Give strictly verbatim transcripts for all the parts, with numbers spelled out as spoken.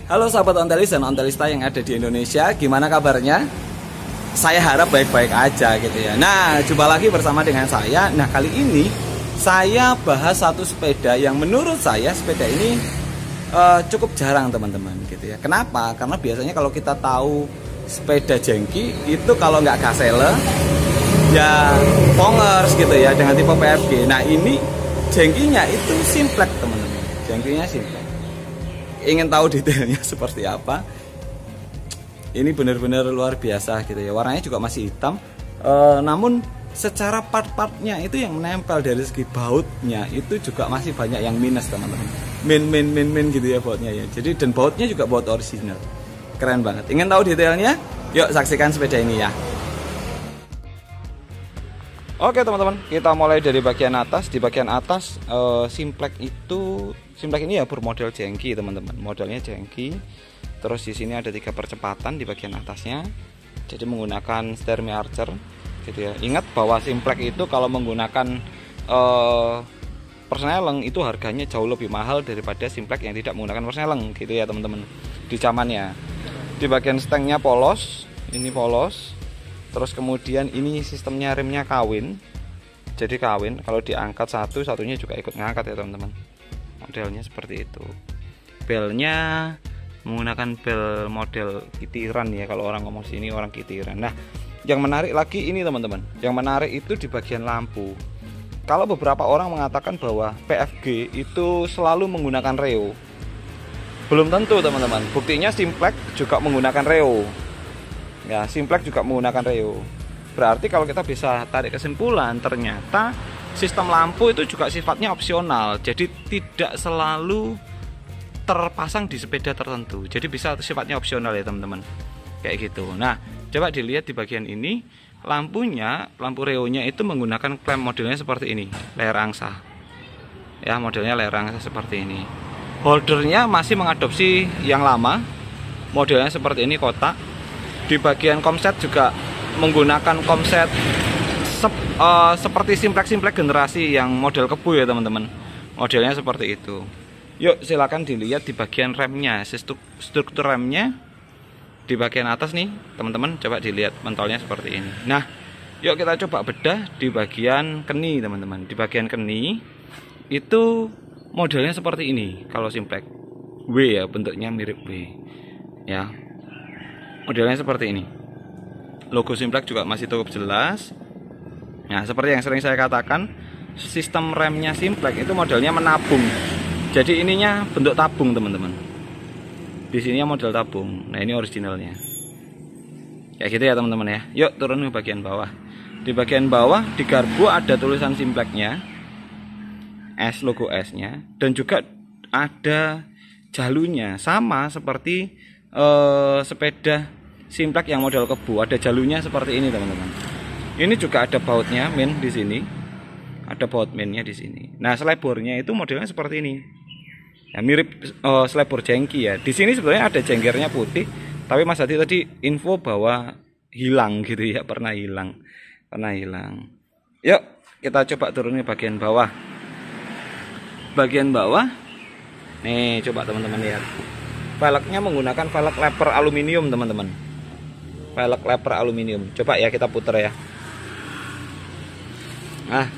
Halo sahabat Ontelis dan Ontelista yang ada di Indonesia, gimana kabarnya? Saya harap baik-baik aja gitu ya. Nah, jumpa lagi bersama dengan saya. Nah, kali ini saya bahas satu sepeda yang menurut saya sepeda ini uh, cukup jarang teman-teman gitu ya. Kenapa? Karena biasanya kalau kita tahu sepeda jengki itu kalau nggak Gazelle ya Pongers gitu ya dengan tipe P F G. Nah, ini jengkinya itu Simplex teman-teman. Jengkinya Simplex. Ingin tahu detailnya seperti apa? Ini benar-benar luar biasa gitu ya. Warnanya juga masih hitam. E, namun secara part-partnya itu yang menempel dari segi bautnya itu juga masih banyak yang minus teman-teman. Min min min min gitu ya bautnya ya. Jadi dan bautnya juga baut original. Keren banget. Ingin tahu detailnya? Yuk saksikan sepeda ini ya. Oke teman-teman, kita mulai dari bagian atas. Di bagian atas uh, Simplex itu, Simplex ini ya bermodel jengki teman-teman. Modelnya jengki. Terus di sini ada tiga percepatan di bagian atasnya. Jadi menggunakan steering archer, gitu ya. Ingat bahwa Simplex itu kalau menggunakan uh, persneleng itu harganya jauh lebih mahal daripada Simplex yang tidak menggunakan persneleng, gitu ya teman-teman. Di zamannya. Di bagian stangnya polos, ini polos. Terus kemudian ini sistemnya remnya kawin. Jadi kawin, kalau diangkat satu, satunya juga ikut ngangkat ya teman-teman. Modelnya seperti itu. Belnya menggunakan bel model kitiran ya, kalau orang ngomong sini orang kitiran. Nah, yang menarik lagi ini teman-teman. Yang menarik itu di bagian lampu. Kalau beberapa orang mengatakan bahwa P F G itu selalu menggunakan reo. Belum tentu teman-teman. Buktinya Simplex juga menggunakan reo. Ya, Simplex juga menggunakan reo. Berarti kalau kita bisa tarik kesimpulan, ternyata sistem lampu itu juga sifatnya opsional. Jadi tidak selalu terpasang di sepeda tertentu. Jadi bisa sifatnya opsional ya teman-teman. Kayak gitu. Nah, coba dilihat di bagian ini, lampunya, lampu reonya itu menggunakan klem modelnya seperti ini, layar angsa. Ya, modelnya layar angsa seperti ini. Holdernya masih mengadopsi yang lama. Modelnya seperti ini, kotak. Di bagian komset juga menggunakan komset sep, uh, seperti Simplex-Simplex generasi yang model kebu ya teman-teman. Modelnya seperti itu. Yuk silakan dilihat di bagian remnya, struktur remnya di bagian atas nih teman-teman. Coba dilihat mentolnya seperti ini. Nah, yuk kita coba bedah di bagian keni teman-teman. Di bagian keni itu modelnya seperti ini. Kalau Simplex W ya, bentuknya mirip W ya. Modelnya seperti ini. Logo Simplex juga masih cukup jelas. Nah, seperti yang sering saya katakan, sistem remnya Simplex itu modelnya menabung. Jadi ininya bentuk tabung, teman-teman. Di sini model tabung. Nah, ini originalnya. Kayak gitu ya, teman-teman ya. Yuk turun ke bagian bawah. Di bagian bawah di garbu ada tulisan Simplex-nya. S, logo S-nya, dan juga ada jalurnya sama seperti eh, sepeda Simplex yang model kebu, ada jalurnya seperti ini teman-teman. Ini juga ada bautnya min di sini, ada baut minnya di sini. Nah, selebornya itu modelnya seperti ini, ya, mirip uh, selebor jengki ya. Di sini sebenarnya ada jenggernya putih, tapi Mas Hadi tadi info bahwa hilang gitu ya, pernah hilang, pernah hilang. Yuk kita coba turunin bagian bawah. Bagian bawah, nih coba teman-teman lihat. Velgnya menggunakan velg leper aluminium teman-teman. Velg leper aluminium. Coba ya kita putar ya. Nah,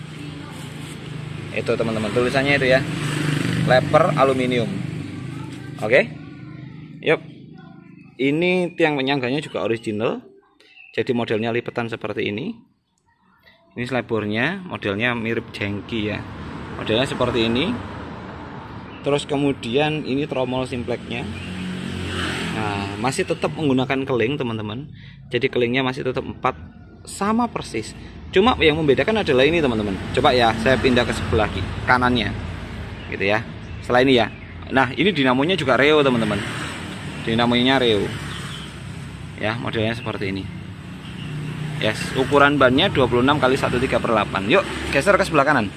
itu teman-teman tulisannya itu ya, leper aluminium. Oke. Yuk. Ini tiang penyangganya juga original. Jadi modelnya lipatan seperti ini. Ini selebornya, modelnya mirip jengki ya. Modelnya seperti ini. Terus kemudian ini tromol Simplex-nya. Nah, masih tetap menggunakan keling teman-teman. Jadi kelingnya masih tetap empat, sama persis. Cuma yang membedakan adalah ini teman-teman. Coba ya, saya pindah ke sebelah kanannya, gitu ya. Setelah ini ya. Nah, ini dinamonya juga reo teman-teman. Dinamonya reo. Ya, modelnya seperti ini. Yes, ukuran bannya dua puluh enam kali seratus tiga per delapan. Yuk, geser ke sebelah kanan.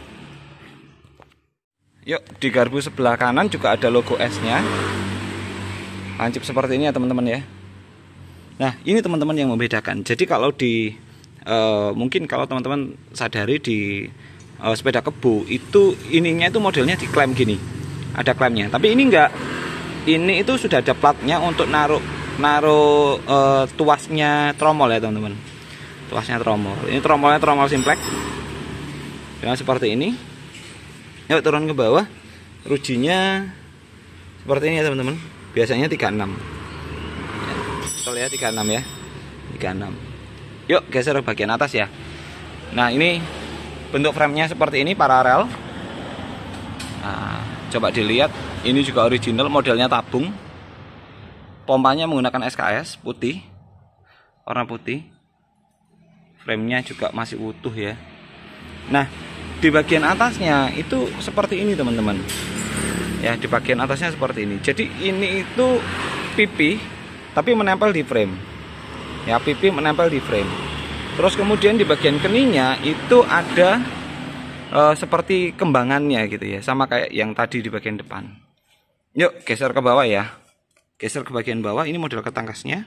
Yuk, di garbu sebelah kanan juga ada logo S-nya. Lancip seperti ini ya teman-teman ya. Nah, ini teman-teman yang membedakan. Jadi kalau di uh, mungkin kalau teman-teman sadari di uh, sepeda kebu itu ininya itu modelnya diklem gini, ada klemnya. Tapi ini enggak. ini itu sudah ada platnya untuk naruh naruh uh, tuasnya tromol ya teman-teman. Tuasnya tromol. Ini tromolnya tromol simplex. Dengan seperti ini. Yuk turun ke bawah. Rujinya seperti ini ya teman-teman. Biasanya tiga puluh enam. Kita lihat tiga puluh enam ya. tiga puluh enam. Yuk geser ke bagian atas ya. Nah, ini bentuk framenya seperti ini, paralel. Nah, coba dilihat. Ini juga original, modelnya tabung. Pompanya menggunakan S K S putih, warna putih. Framenya juga masih utuh ya. Nah, di bagian atasnya itu seperti ini teman-teman. Ya, di bagian atasnya seperti ini. Jadi ini itu pipi, tapi menempel di frame. Ya, pipi menempel di frame. Terus kemudian di bagian keningnya itu ada e, seperti kembangannya gitu ya, sama kayak yang tadi di bagian depan. Yuk geser ke bawah ya. Geser ke bagian bawah. Ini model ketangkasnya.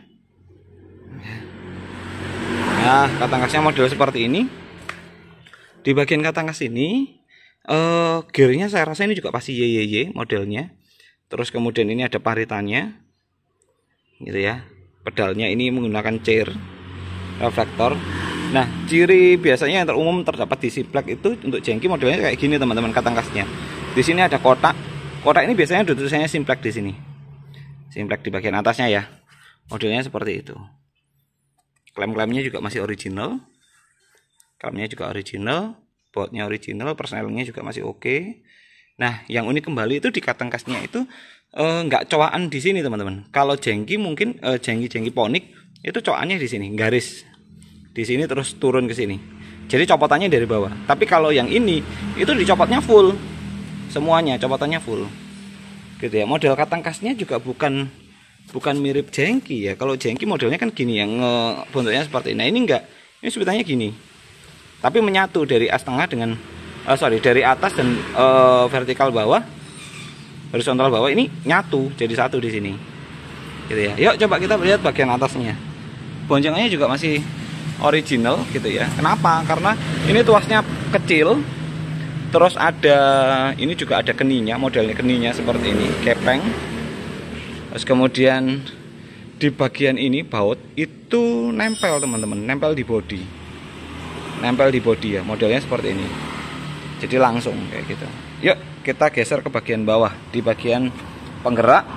Nah, ketangkasnya model seperti ini. Di bagian ketangkas ini uh, gearnya saya rasa ini juga pasti Y Y Y modelnya. Terus kemudian ini ada paritannya, gitu ya. Pedalnya ini menggunakan chair reflektor. Nah, ciri biasanya yang terumum terdapat di Simplex itu untuk jengki modelnya kayak gini teman-teman, ketangkasnya. Di sini ada kotak. Kotak ini biasanya ada tulisannya Simplex di sini. Simplex di bagian atasnya ya. Modelnya seperti itu. Klem-klemnya juga masih original. Klemnya juga original, bautnya original, persnelingnya juga masih oke. Nah, yang unik kembali itu di ketangkasnya itu eh, nggak cowakan di sini teman-teman. Kalau jengki mungkin eh, jengki-jengki ponik itu cowakannya di sini, garis di sini terus turun ke sini. Jadi copotannya dari bawah. Tapi kalau yang ini itu dicopotnya full, semuanya copotannya full, gitu ya. Model ketangkasnya juga bukan bukan mirip jengki ya. Kalau jengki modelnya kan gini yang eh, bentuknya seperti ini. Nah, ini enggak. Ini sebetulnya gini. Tapi menyatu dari as tengah dengan uh, sorry dari atas dan uh, vertikal bawah, horizontal bawah ini nyatu jadi satu di sini, gitu ya. Yuk coba kita lihat bagian atasnya. Boncengannya juga masih original, gitu ya. Kenapa? Karena ini tuasnya kecil, terus ada ini juga ada keninya, modelnya keninya seperti ini, kepeng. Terus kemudian di bagian ini baut itu nempel teman-teman, nempel di bodi. Nempel di bodi ya, modelnya seperti ini. Jadi langsung kayak gitu. Yuk kita geser ke bagian bawah. Di bagian penggerak,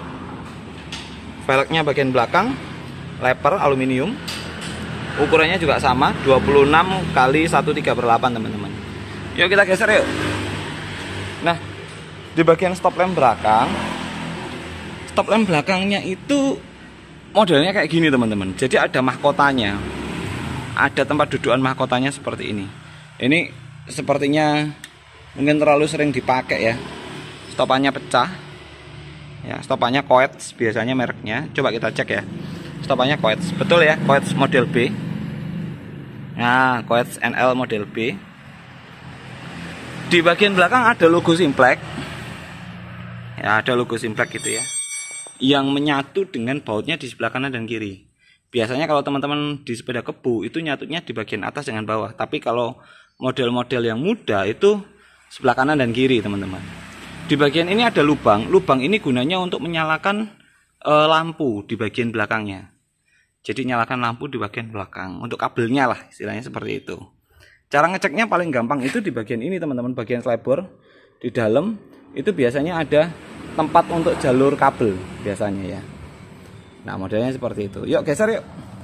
velgnya bagian belakang leper aluminium. Ukurannya juga sama, dua puluh enam kali seratus tiga per delapan teman-teman. Yuk kita geser yuk. Nah, di bagian stop lamp belakang, stop lamp belakangnya itu modelnya kayak gini teman-teman. Jadi ada mahkotanya. Ada tempat dudukan mahkotanya seperti ini. Ini sepertinya mungkin terlalu sering dipakai ya. Stopannya pecah. Ya, stopannya Coets biasanya mereknya. Coba kita cek ya. Stopannya Coets. Betul ya, Coets model B. Nah, Coets N L model B. Di bagian belakang ada logo Simplex. Ya, ada logo Simplex gitu ya. Yang menyatu dengan bautnya di sebelah kanan dan kiri. Biasanya kalau teman-teman di sepeda kebu itu nyatunya di bagian atas dengan bawah. Tapi kalau model-model yang muda itu sebelah kanan dan kiri teman-teman. Di bagian ini ada lubang. Lubang ini gunanya untuk menyalakan e, lampu di bagian belakangnya. Jadi nyalakan lampu di bagian belakang. Untuk kabelnya lah istilahnya seperti itu. Cara ngeceknya paling gampang itu di bagian ini teman-teman. Bagian slebor di dalam itu biasanya ada tempat untuk jalur kabel biasanya ya. Nah, modelnya seperti itu. Yuk geser yuk.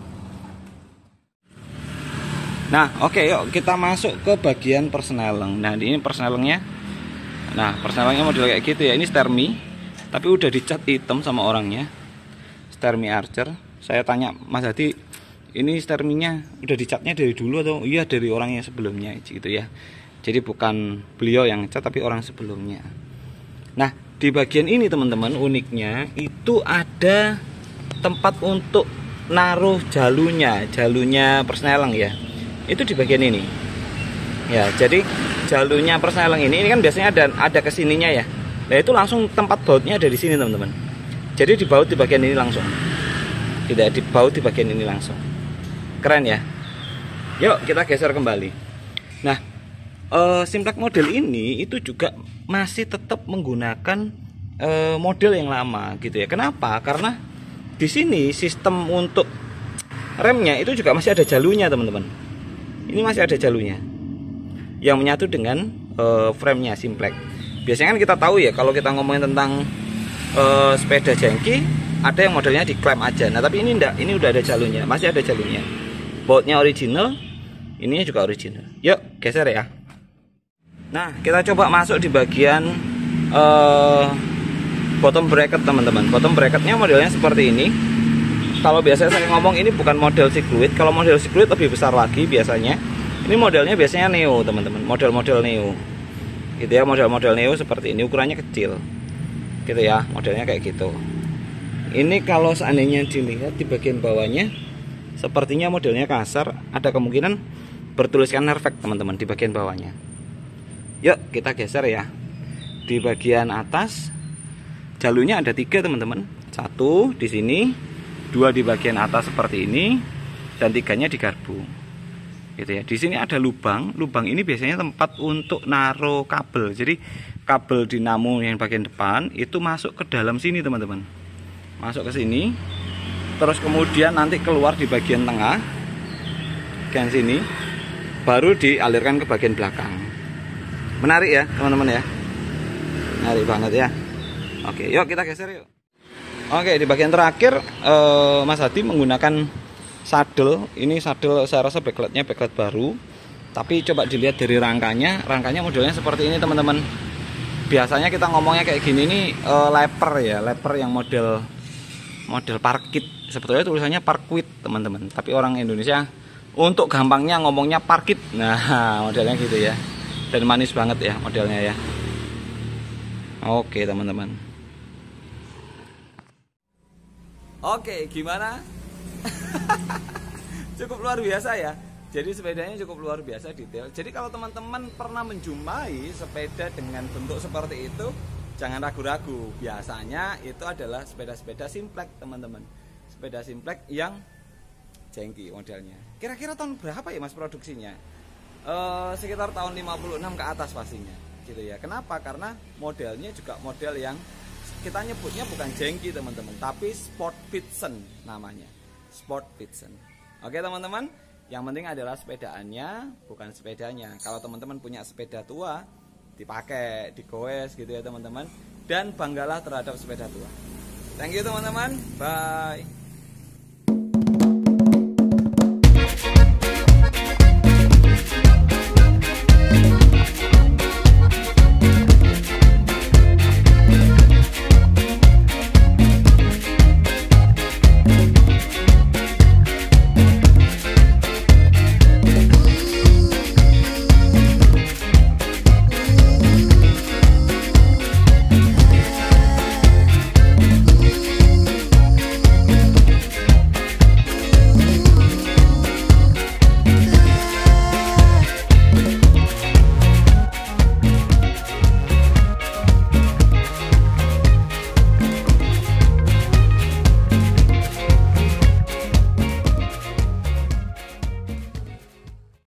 Nah, oke okay, yuk kita masuk ke bagian persneleng. Nah, ini persnelengnya. Nah, persnelengnya model kayak gitu ya. Ini Stermi, tapi udah dicat hitam sama orangnya. Stermi Archer. Saya tanya Mas Hadi, ini Sterminya udah dicatnya dari dulu atau iya dari orangnya sebelumnya gitu ya. Jadi bukan beliau yang cat tapi orang sebelumnya. Nah, di bagian ini teman-teman uniknya itu ada tempat untuk naruh jalunya, jalunya persneleng ya. Itu di bagian ini. Ya, jadi jalunya persneleng ini, ini kan biasanya ada ada kesininya ya. Nah, itu langsung tempat bautnya ada di sini teman-teman. Jadi dibaut di bagian ini langsung. Tidak dibaut di bagian ini langsung. Keren ya. Yuk kita geser kembali. Nah, uh, Simplex model ini itu juga masih tetap menggunakan uh, model yang lama gitu ya. Kenapa? Karena di sini sistem untuk remnya itu juga masih ada jalurnya teman-teman. Ini masih ada jalurnya yang menyatu dengan uh, frame-nya Simplex. Biasanya kan kita tahu ya kalau kita ngomongin tentang uh, sepeda jengki, ada yang modelnya diklem aja. Nah tapi ini enggak, ini udah ada jalurnya, masih ada jalurnya. Bautnya original, ininya juga original. Yuk geser ya. Nah kita coba masuk di bagian uh, bottom bracket teman-teman. Bottom bracketnya modelnya seperti ini. Kalau biasanya saya ngomong ini bukan model Cycloid. Kalau model Cycloid lebih besar lagi biasanya. Ini modelnya biasanya Neo teman-teman. Model-model Neo. Gitu ya, model-model Neo seperti ini. Ukurannya kecil. Gitu ya, modelnya kayak gitu. Ini kalau seandainya dilihat di bagian bawahnya, sepertinya modelnya kasar. Ada kemungkinan bertuliskan Nervec teman-teman di bagian bawahnya. Yuk kita geser ya. Di bagian atas jalurnya ada tiga teman-teman. Satu di sini, dua di bagian atas seperti ini, dan tiganya di garbu. Gitu ya. Di sini ada lubang. Lubang ini biasanya tempat untuk naruh kabel. Jadi kabel dinamo yang bagian depan itu masuk ke dalam sini teman-teman. Masuk ke sini. Terus kemudian nanti keluar di bagian tengah. Bagian sini. Baru dialirkan ke bagian belakang. Menarik ya teman-teman ya. Menarik banget ya. Oke, yuk kita geser yuk. Oke, di bagian terakhir eh, Mas Hadi menggunakan saddle. Ini saddle saya rasa backlightnya backlight baru. Tapi coba dilihat dari rangkanya. Rangkanya modelnya seperti ini teman-teman. Biasanya kita ngomongnya kayak gini nih eh, leper ya. Leper yang model model parkit. Sebetulnya tulisannya parkwit teman-teman. Tapi orang Indonesia untuk gampangnya ngomongnya parkit. Nah modelnya gitu ya. Dan manis banget ya modelnya ya. Oke teman-teman. Oke, gimana? Cukup luar biasa ya. Jadi sepedanya cukup luar biasa detail. Jadi kalau teman-teman pernah menjumpai sepeda dengan bentuk seperti itu, jangan ragu-ragu. Biasanya itu adalah sepeda-sepeda Simplex teman-teman. Sepeda Simplex yang jengki modelnya. Kira-kira tahun berapa ya Mas produksinya? Uh, sekitar tahun lima puluh enam ke atas pastinya. Gitu ya. Kenapa? Karena modelnya juga model yang kita nyebutnya bukan jengki teman-teman, tapi Sport Pitsen namanya. Sport Pitsen. Oke teman-teman, yang penting adalah sepedaannya, bukan sepedanya. Kalau teman-teman punya sepeda tua, dipakai, digoes gitu ya teman-teman. Dan banggalah terhadap sepeda tua. Thank you teman-teman, bye.